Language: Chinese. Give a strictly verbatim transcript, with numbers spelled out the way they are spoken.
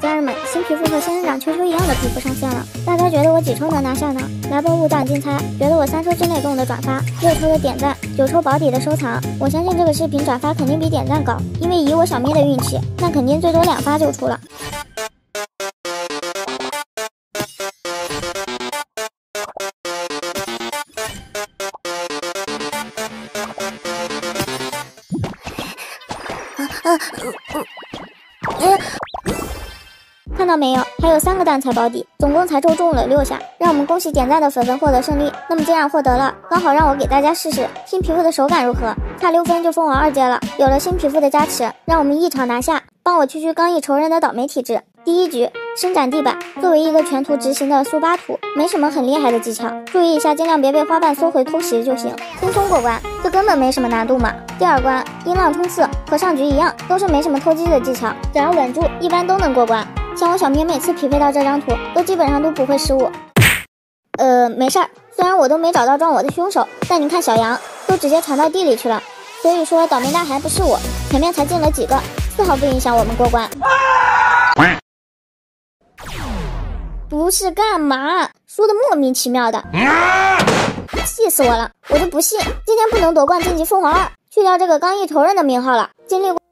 家人们，新皮肤和仙人掌球球一样的皮肤上线了，大家觉得我几抽能拿下呢？来波五掌竞猜，觉得我三抽之内动的转发，六抽的点赞，九抽保底的收藏。我相信这个视频转发肯定比点赞高，因为以我小咪的运气，那肯定最多两发就出了。嗯嗯嗯，看到没有？还有三个蛋才保底，总共才抽中了六下，让我们恭喜点赞的粉粉获得胜利。那么既然获得了，刚好让我给大家试试新皮肤的手感如何？差六分就封王二阶了，有了新皮肤的加持，让我们一场拿下，帮我区区刚毅仇人的倒霉体质。第一局伸展地板，作为一个全图执行的速八图，没什么很厉害的技巧，注意一下，尽量别被花瓣缩回偷袭就行，轻松过关，这根本没什么难度嘛。第二关音浪冲刺和上局一样，都是没什么偷鸡的技巧，只要稳住，一般都能过关。像我小咪每次匹配到这张图，都基本上都不会失误。呃，没事儿，虽然我都没找到撞我的凶手，但你看小杨都直接传到地里去了，所以说倒霉蛋还不是我，前面才进了几个，丝毫不影响我们过关。不是干嘛，输的莫名其妙的，气死我了！我就不信今天不能夺冠晋级封王二，去掉这个刚毅仇人的名号了。经历过